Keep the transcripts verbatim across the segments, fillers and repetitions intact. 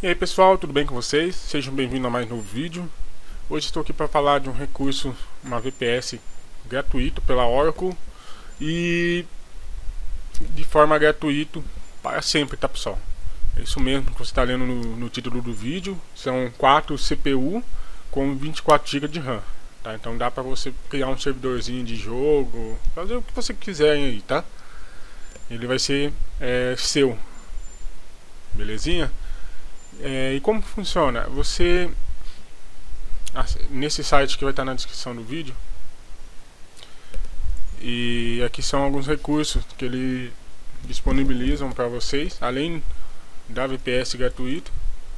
E aí pessoal, tudo bem com vocês? Sejam bem-vindos a mais um novo vídeo. Hoje estou aqui para falar de um recurso, uma V P S gratuito pela Oracle e de forma gratuita para sempre, tá pessoal? É isso mesmo que você está lendo no, no título do vídeo. São quatro C P U com vinte e quatro gigas de RAM, tá? Então dá para você criar um servidorzinho de jogo, fazer o que você quiser aí, tá? Ele vai ser é, seu, belezinha? É, e como funciona? Você, nesse site que vai estar na descrição do vídeo, e aqui são alguns recursos que ele disponibilizam para vocês, além da V P S gratuita.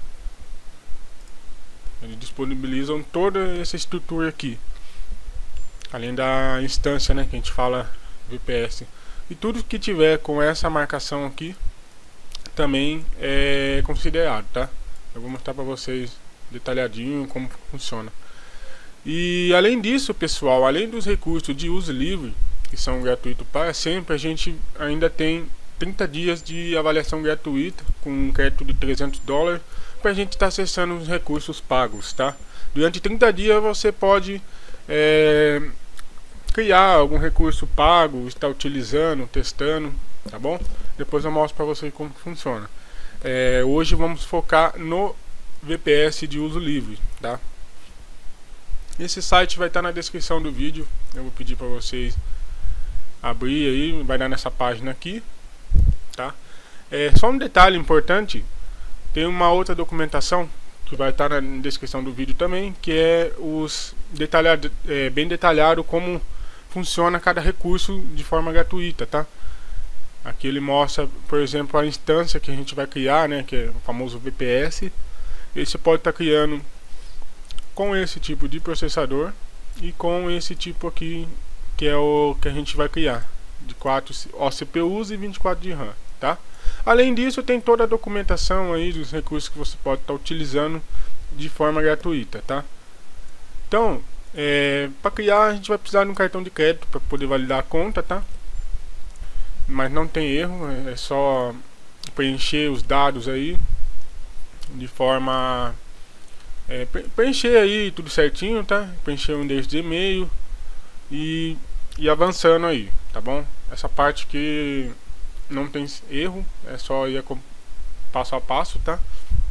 Eles disponibilizam toda essa estrutura aqui, além da instância, né, que a gente fala V P S, e tudo que tiver com essa marcação aqui também é considerado, tá? Eu vou mostrar para vocês detalhadinho como funciona. E além disso, pessoal, além dos recursos de uso livre que são gratuitos para sempre, a gente ainda tem trinta dias de avaliação gratuita com um crédito de trezentos dólares para a gente estar tá acessando os recursos pagos, tá? Durante trinta dias você pode é, criar algum recurso pago, estar utilizando, testando, tá bom? Depois eu mostro para vocês como funciona. É, hoje vamos focar no V P S de uso livre, tá? Esse site vai estar na descrição do vídeo. Eu vou pedir para vocês abrir aí, vai dar nessa página aqui, tá? É, só um detalhe importante, tem uma outra documentação que vai estar na descrição do vídeo também, que é os detalhado, é, bem detalhado como funciona cada recurso de forma gratuita, tá? Aqui ele mostra, por exemplo, a instância que a gente vai criar, né, que é o famoso V P S. E você pode estar tá criando com esse tipo de processador e com esse tipo aqui, que é o que a gente vai criar, de quatro C P Us e vinte e quatro de RAM, tá? Além disso, tem toda a documentação aí dos recursos que você pode estar tá utilizando de forma gratuita, tá? Então, é, para criar a gente vai precisar de um cartão de crédito para poder validar a conta, tá? Mas não tem erro, é só preencher os dados aí de forma é, preencher aí tudo certinho, tá? Preencher o endereço de e-mail e, e avançando aí, tá bom? Essa parte que não tem erro, é só ir passo a passo, tá?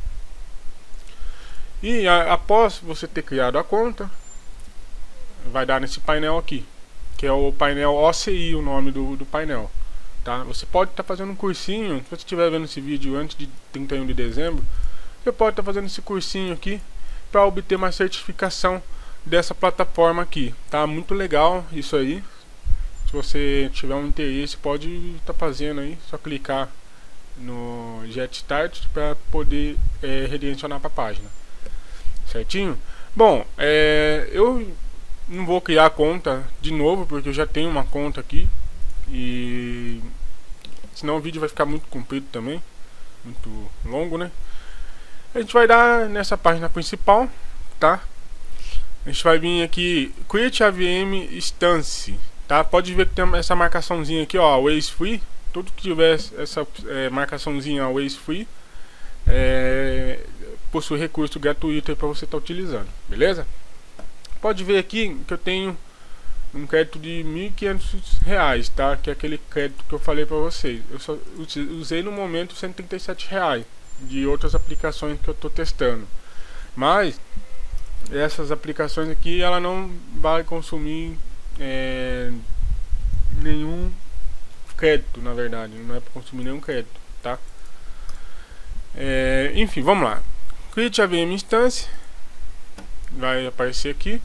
E a, após você ter criado a conta, vai dar nesse painel aqui, que é o painel O C I, o nome do, do painel. Tá? Você pode estar tá fazendo um cursinho, se você estiver vendo esse vídeo antes de trinta e um de dezembro, você pode estar tá fazendo esse cursinho aqui para obter uma certificação dessa plataforma aqui, tá? Muito legal isso aí. Se você tiver um interesse, pode estar tá fazendo aí, só clicar no Get Start para poder é, redirecionar para a página, certinho? Bom, é, eu não vou criar a conta de novo porque eu já tenho uma conta aqui. E senão o vídeo vai ficar muito comprido também, muito longo, né? A gente vai dar nessa página principal, tá? A gente vai vir aqui, Create a V M Instance, tá? Pode ver que tem essa marcaçãozinha aqui, ó, Always Free. Tudo que tiver essa é, marcaçãozinha Always Free é, possui recurso gratuito aí para você estar tá utilizando, beleza? Pode ver aqui que eu tenho um crédito de mil e quinhentos reais, tá? Que é aquele crédito que eu falei para vocês. Eu só usei no momento cento e trinta e sete reais de outras aplicações que eu tô testando. Mas essas aplicações aqui, ela não vai consumir é, nenhum crédito, na verdade. Não é para consumir nenhum crédito, tá? É, enfim, vamos lá. Create a V M Instance. Vai aparecer aqui.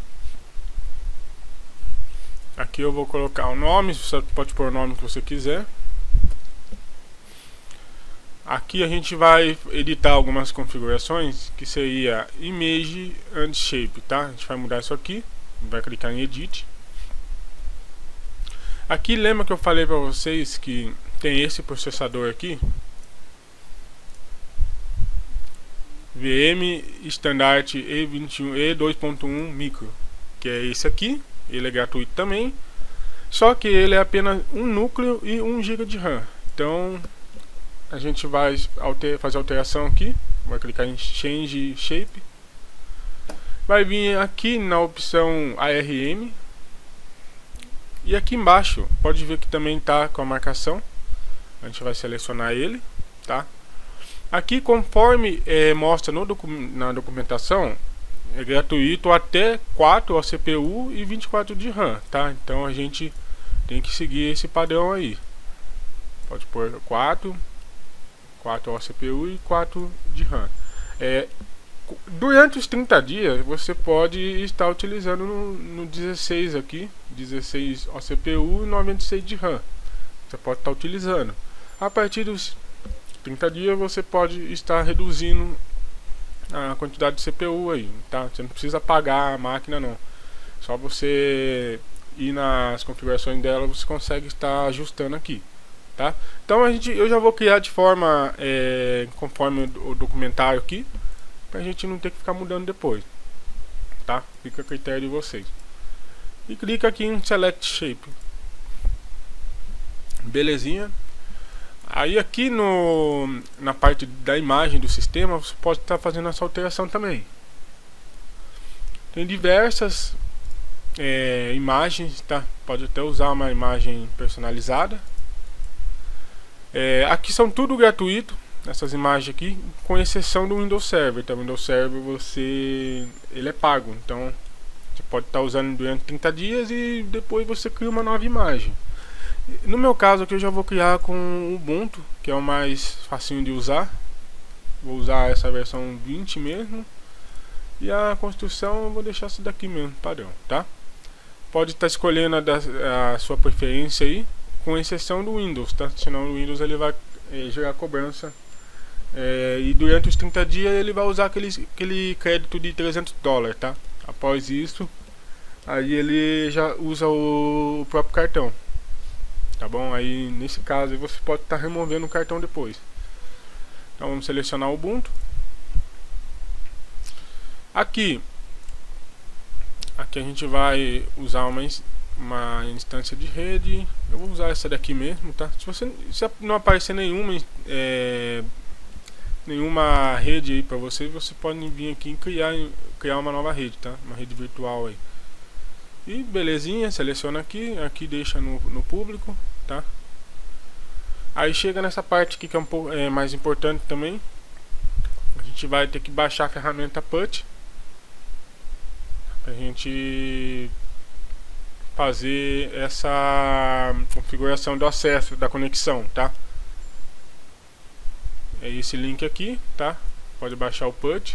Aqui eu vou colocar o nome, você pode pôr o nome que você quiser. Aqui a gente vai editar algumas configurações, que seria Image and Shape, tá? A gente vai mudar isso aqui, vai clicar em Edit. Aqui lembra que eu falei para vocês que tem esse processador aqui, V M Standard E vinte e um E dois ponto um Micro, que é esse aqui. Ele é gratuito também, só que ele é apenas um núcleo e um giga de RAM. Então a gente vai alter, fazer alteração aqui vai clicar em Change Shape, vai vir aqui na opção A R M, e aqui embaixo pode ver que também está com a marcação. A gente vai selecionar ele, tá? Aqui, conforme é, mostra no docu na documentação, é gratuito até quatro O C P U e vinte e quatro de RAM, tá? Então a gente tem que seguir esse padrão aí. Pode pôr quatro, quatro O C P U e quatro de RAM. É, durante os trinta dias você pode estar utilizando no, no dezesseis aqui, dezesseis O C P U e noventa e seis de RAM. Você pode estar utilizando. A partir dos trinta dias você pode estar reduzindo a quantidade de C P U aí, tá? Você não precisa apagar a máquina não. Só você ir nas configurações dela, você consegue estar ajustando aqui, tá? Então a gente, eu já vou criar de forma é, conforme o documentário aqui, pra gente não ter que ficar mudando depois, tá? Fica a critério de vocês. E clica aqui em Select Shape. Belezinha. Aí aqui no, na parte da imagem do sistema, você pode estar fazendo essa alteração também. Tem diversas é, imagens, tá? Pode até usar uma imagem personalizada. É, aqui são tudo gratuito, essas imagens aqui, com exceção do Windows Server. Então, o Windows Server você, ele é pago, então você pode estar usando durante trinta dias e depois você cria uma nova imagem. No meu caso aqui eu já vou criar com o Ubuntu, que é o mais facinho de usar. Vou usar essa versão vinte mesmo. E a construção eu vou deixar essa daqui mesmo, padrão, tá? Pode estar escolhendo a, da, a sua preferência aí, com exceção do Windows, tá? Senão o Windows ele vai é, gerar cobrança. É, e durante os trinta dias ele vai usar aquele, aquele crédito de trezentos dólares, tá? Após isso, aí ele já usa o, o próprio cartão. Tá bom? Aí nesse caso você pode estar removendo o cartão depois. Então vamos selecionar o Ubuntu. Aqui, aqui a gente vai usar uma, uma instância de rede. Eu vou usar essa daqui mesmo, tá? Se você se não aparecer nenhuma é, nenhuma rede aí para você, você pode vir aqui e criar criar uma nova rede, tá? Uma rede virtual aí. E belezinha, seleciona aqui, aqui deixa no, no público, tá? Aí chega nessa parte aqui que é um pouco é, mais importante também. A gente vai ter que baixar a ferramenta Put pra gente fazer essa configuração do acesso da conexão, tá? É esse link aqui, tá? Pode baixar o Put.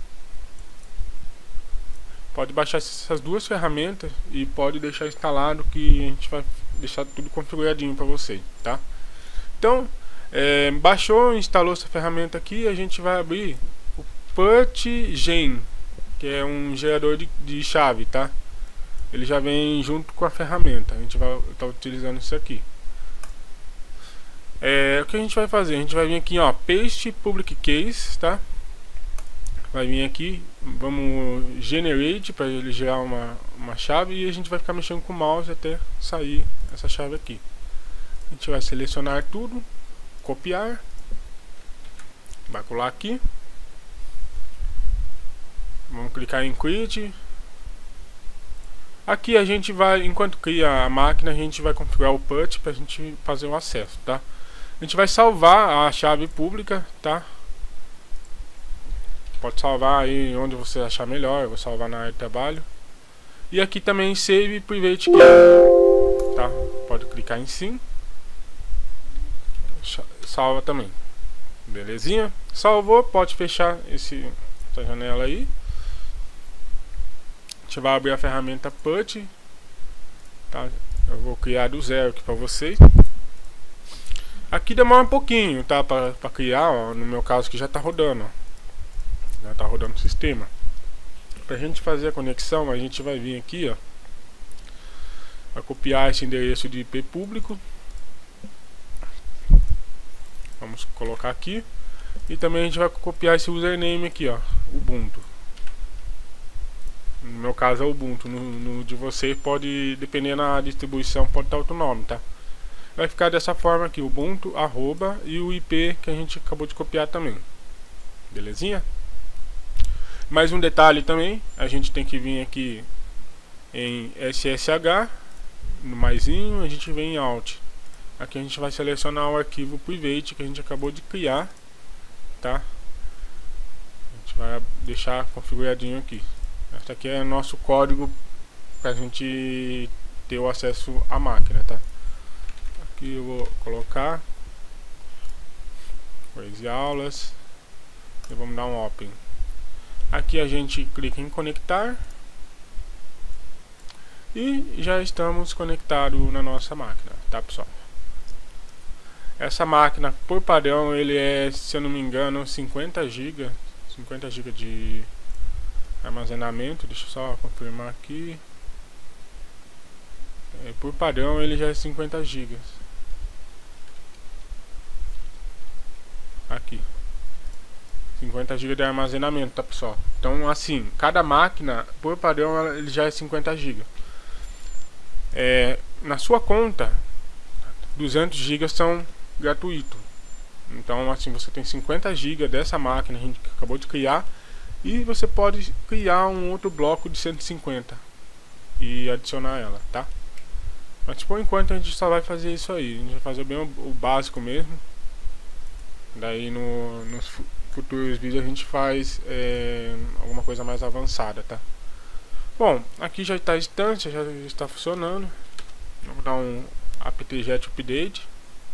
Pode baixar essas duas ferramentas e pode deixar instalado, que a gente vai deixar tudo configuradinho para você, tá? Então, é, baixou, instalou essa ferramenta aqui, a gente vai abrir o PutGen, que é um gerador de, de chave, tá? Ele já vem junto com a ferramenta, a gente vai estar utilizando isso aqui. É, o que a gente vai fazer? A gente vai vir aqui, ó, Paste Public Keys, tá? Vai vir aqui, vamos generate para ele gerar uma, uma chave e a gente vai ficar mexendo com o mouse até sair essa chave aqui. A gente vai selecionar tudo, copiar, vai colar aqui, vamos clicar em Create. Aqui a gente vai, enquanto cria a máquina, a gente vai configurar o Put para a gente fazer o acesso, tá? A gente vai salvar a chave pública, tá? Pode salvar aí onde você achar melhor. Eu vou salvar na área de trabalho. E aqui também Save Private Key, tá? Pode clicar em Sim. Salva também. Belezinha? Salvou, pode fechar esse, essa janela aí. A gente vai abrir a ferramenta Put, tá? Eu vou criar do zero aqui para vocês. Aqui demora um pouquinho, tá? Para criar, ó, no meu caso que já está rodando, ó. Já tá rodando o sistema. Pra gente fazer a conexão, a gente vai vir aqui, ó, vai copiar esse endereço de I P público. Vamos colocar aqui. E também a gente vai copiar esse username aqui, ó, Ubuntu. No meu caso é Ubuntu, no, no de você pode, dependendo da distribuição, pode estar outro nome, tá? Vai ficar dessa forma aqui, Ubuntu, arroba, e o I P que a gente acabou de copiar também. belezinha? Mais um detalhe também, a gente tem que vir aqui em S S H, no maisinho, a gente vem em Alt. Aqui a gente vai selecionar o arquivo private que a gente acabou de criar, tá? A gente vai deixar configuradinho aqui. Esse aqui é o nosso código para a gente ter o acesso à máquina, tá? Aqui eu vou colocar Crazy Aulas e vamos dar um Open. Aqui a gente clica em conectar e já estamos conectados na nossa máquina, tá, pessoal? Essa máquina, por padrão, ele é, se eu não me engano, cinquenta gigas cinquenta gigas de armazenamento. Deixa eu só confirmar aqui. É, por padrão ele já é cinquenta gigas. Aqui cinquenta gigas de armazenamento, tá, pessoal? Então, assim, cada máquina, por padrão, ele já é cinquenta gigas. É, na sua conta, duzentos gigas são gratuitos. Então, assim, você tem cinquenta gigas dessa máquina que a gente acabou de criar, e você pode criar um outro bloco de cento e cinquenta e adicionar ela, tá? Mas por enquanto a gente só vai fazer isso aí. A gente vai fazer bem o, o básico mesmo. Daí no, nos futuros vídeos a gente faz é, alguma coisa mais avançada, tá? Bom, aqui já está a instância, já está funcionando. Vamos dar um apt-get update.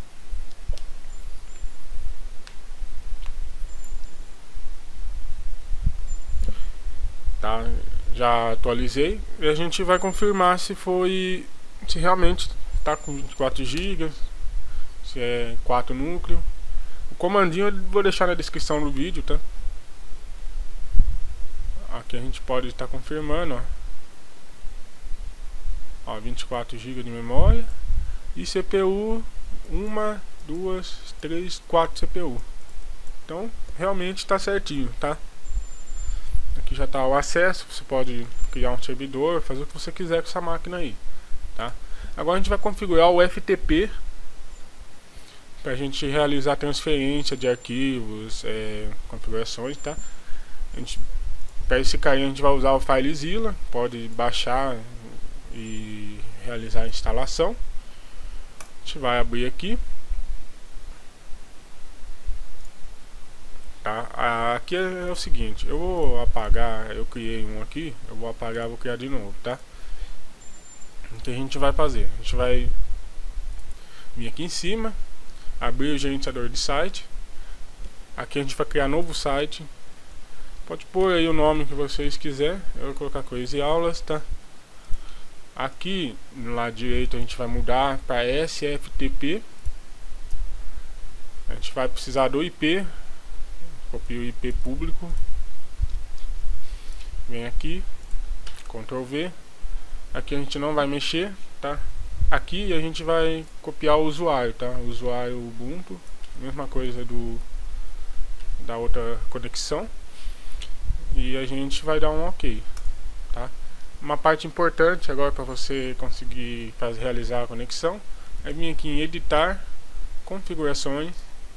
Tá, já atualizei e a gente vai confirmar se foi, se realmente está com vinte e quatro gigas, se é quatro núcleos. O comandinho eu vou deixar na descrição do vídeo, tá? Aqui a gente pode estar confirmando, ó. Ó, vinte e quatro gigas de memória e C P U, uma, duas, três, quatro C P U. Então realmente está certinho, tá? Aqui já está o acesso, você pode criar um servidor, fazer o que você quiser com essa máquina aí, tá? Agora a gente vai configurar o F T P para a gente realizar transferência de arquivos, é, configurações, tá? Para esse carinha a gente vai usar o FileZilla, pode baixar e realizar a instalação. A gente vai abrir aqui. Tá? Aqui é o seguinte, eu vou apagar, eu criei um aqui, eu vou apagar, vou criar de novo, tá? O que a gente vai fazer? A gente vai vir aqui em cima, abrir o gerenciador de site. Aqui a gente vai criar novo site. Pode pôr aí o nome que vocês quiserem. Eu vou colocar Crazy Aulas, tá? Aqui no lado direito a gente vai mudar para S F T P. A gente vai precisar do I P. Copio o I P público. Vem aqui, control V. Aqui a gente não vai mexer, tá? Aqui a gente vai copiar o usuário, tá? O usuário Ubuntu, mesma coisa do da outra conexão. E a gente vai dar um OK, tá? Uma parte importante agora para você conseguir fazer, realizar a conexão é vir aqui em editar, configurações,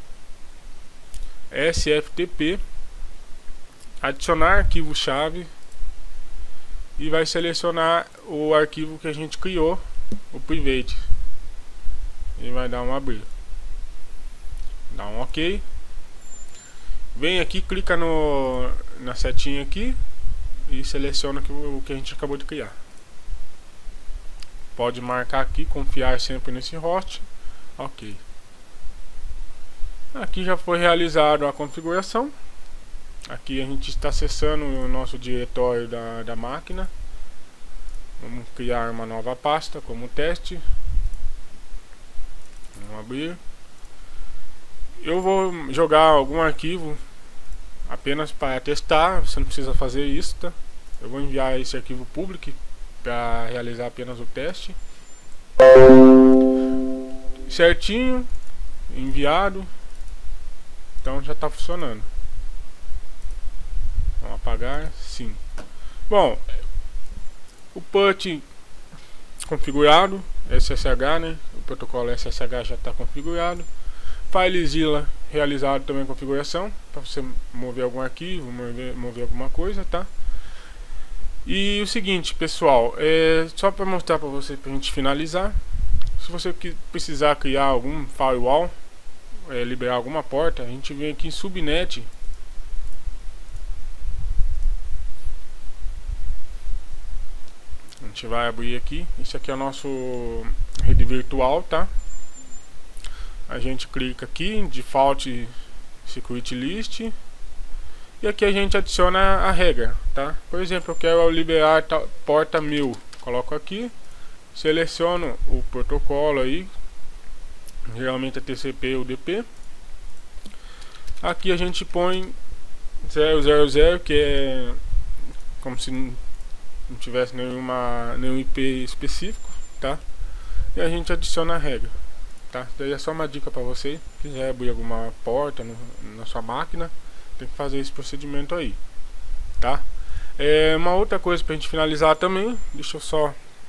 S F T P, adicionar arquivo-chave e vai selecionar o arquivo que a gente criou, o private, e vai dar um abrir, dá um OK. Vem aqui, clica no, na setinha aqui e seleciona o que a gente acabou de criar. Pode marcar aqui, confiar sempre nesse host. OK. Aqui já foi realizada a configuração. Aqui a gente está acessando o nosso diretório da, da máquina. Vamos criar uma nova pasta como teste. Vamos abrir. Eu vou jogar algum arquivo apenas para testar. Você não precisa fazer isso, tá? Eu vou enviar esse arquivo público para realizar apenas o teste. Certinho, enviado. Então já está funcionando. Vamos apagar, sim. Bom, o put configurado, S S H, né? O protocolo S S H já está configurado. FileZilla realizado também a configuração para você mover algum arquivo, mover, mover alguma coisa, tá? E o seguinte, pessoal, é só para mostrar para você, para a gente finalizar. Se você precisar criar algum firewall, é, liberar alguma porta, a gente vem aqui em subnet. A gente vai abrir aqui. Esse aqui é o nosso rede virtual, tá? A gente clica aqui em Default Security List. E aqui a gente adiciona a regra, tá? Por exemplo, eu quero liberar porta mil. Coloco aqui. Seleciono o protocolo aí. Geralmente é T C P ou U D P. Aqui a gente põe zero zero zero, que é como se não tivesse nenhuma, nenhum I P específico, tá? E a gente adiciona a regra, tá? Daí é só uma dica para você, se quiser abrir alguma porta no, na sua máquina, tem que fazer esse procedimento aí, tá? É, uma outra coisa pra gente finalizar também, deixa eu só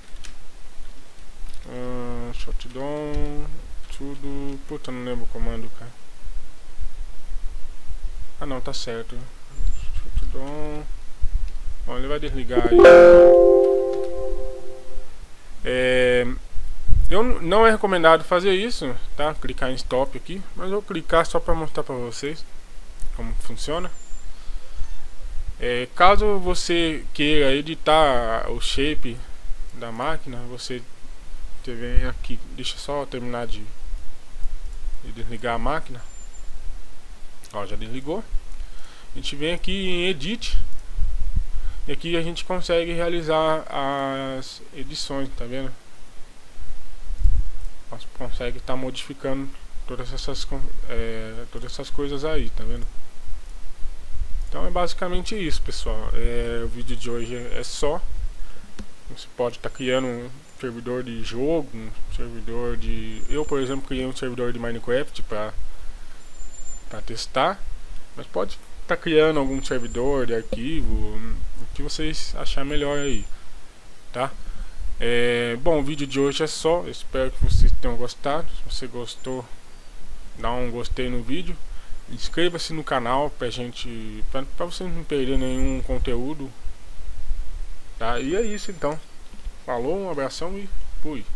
uh, shutdown, tudo, puta, não lembro o comando, cara. Ah não, tá certo. Shutdown. Bom, ele vai desligar aí. É, eu não é recomendado fazer isso, tá? Clicar em stop aqui, mas eu vou clicar só para mostrar para vocês como funciona. É, caso você queira editar o shape da máquina, você vem aqui, deixa só terminar de, de desligar a máquina. Ó, já desligou. A gente vem aqui em Edit. E aqui a gente consegue realizar as edições, tá vendo? Nós consegue estar tá modificando todas essas, é, todas essas coisas aí, tá vendo? Então é basicamente isso, pessoal. É, o vídeo de hoje é só. Você pode estar tá criando um servidor de jogo, um servidor de... Eu, por exemplo, criei um servidor de Minecraft para para testar. Mas pode estar tá criando algum servidor de arquivo, o que vocês acharem melhor aí, tá? É, bom, o vídeo de hoje é só. Eu espero que vocês tenham gostado. Se você gostou, dá um gostei no vídeo. Inscreva-se no canal pra gente, pra, pra vocês não perderem nenhum conteúdo, tá? E é isso então. Falou, um abração e fui.